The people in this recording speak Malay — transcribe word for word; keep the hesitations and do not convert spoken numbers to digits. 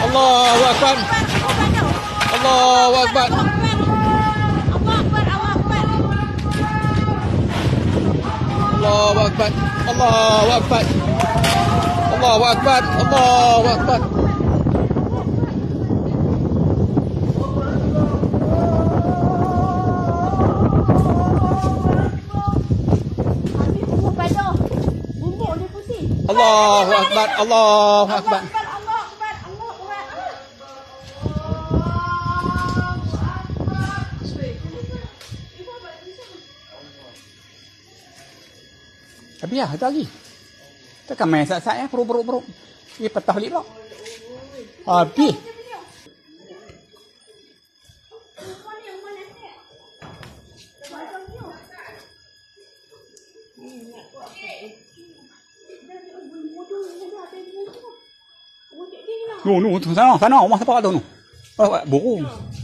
Allahu Akbar. Allahu Akbar. Allahu Akbar. Allahu Akbar. Allahu Akbar. Allahu Akbar. Allahu Akbar. Allahu Akbar. Tapi ya, ada lagi. Tekan main sat-sat ya, perut-perut-perut. Ini petah balik pula. Habis. Nu, nu, sana, sana, rumah siapa tu nu? Oh, burung.